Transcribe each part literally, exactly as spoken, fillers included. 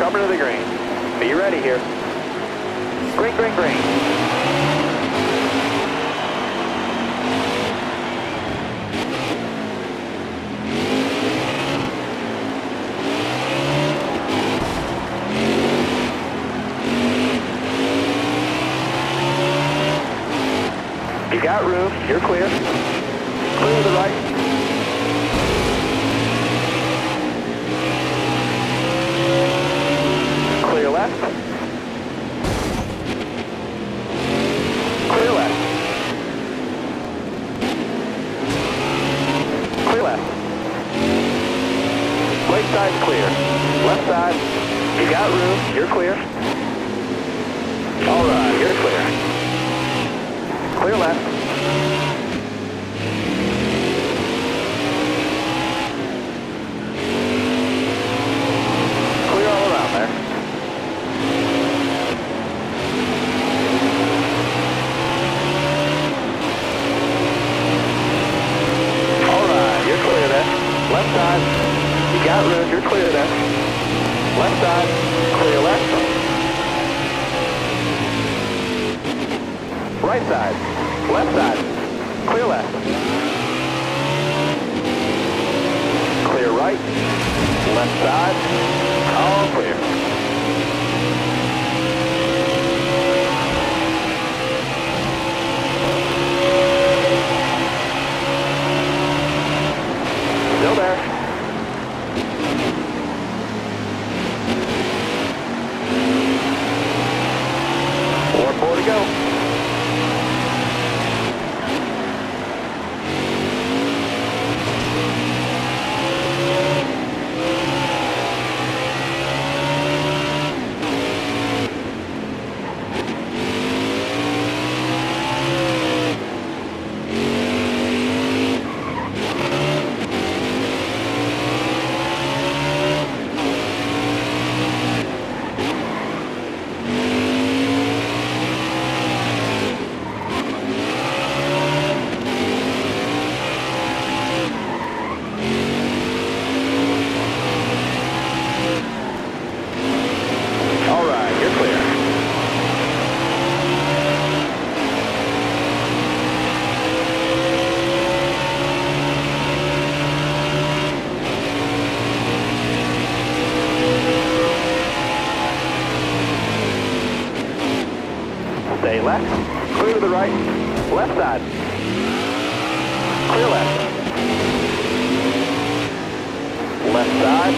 Coming to the green. Be ready here. Green, green, green. You got room, you're clear. Clear to the right. Clear left. Clear left. Clear left. Right side's clear. Left side, you got room, you're clear. All right, you're clear. Clear left. Clear all around there. All right, you're clear there. Left side, you got room, you're clear there. Left side, clear left. Right side, left side, clear left. Clear right, left side, all clear. Still there. Four, four to go. Stay left, clear to the right, left side, clear left, left side,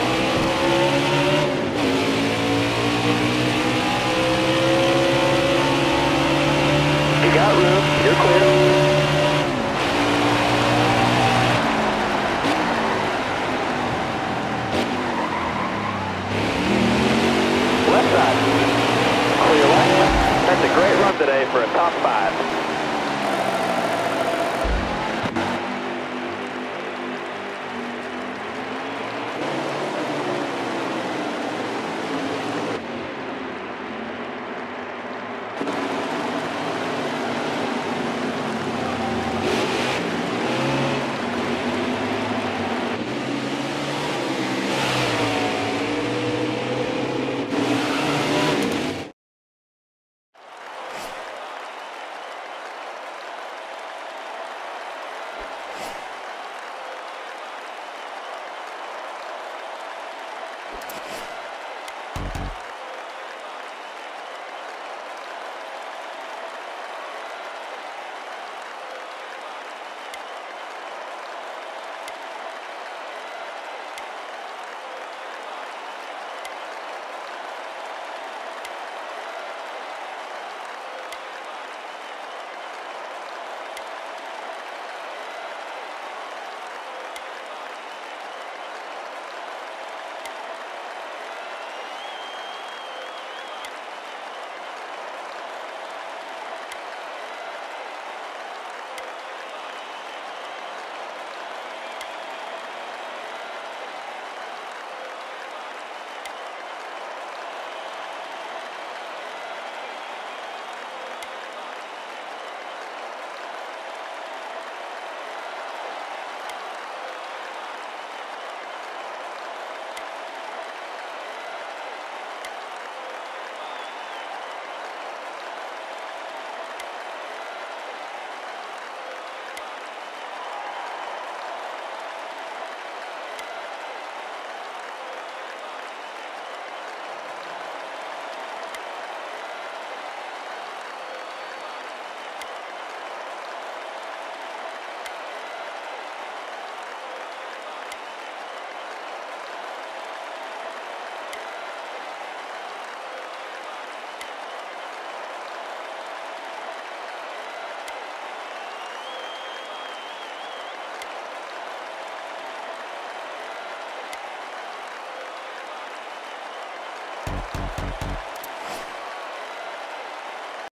you got room, you're clear, left side, clear left. That's a great run today for a top five.